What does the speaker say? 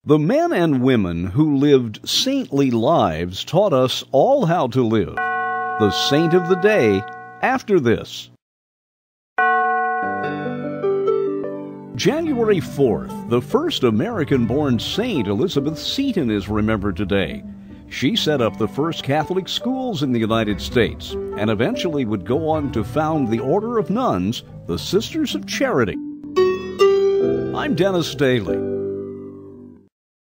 The men and women who lived saintly lives taught us all how to live. The saint of the day after this. January 4th, the first American-born saint, Elizabeth Seton, is remembered today. She set up the first Catholic schools in the United States and eventually would go on to found the Order of Nuns, the Sisters of Charity. I'm Dennis Daly.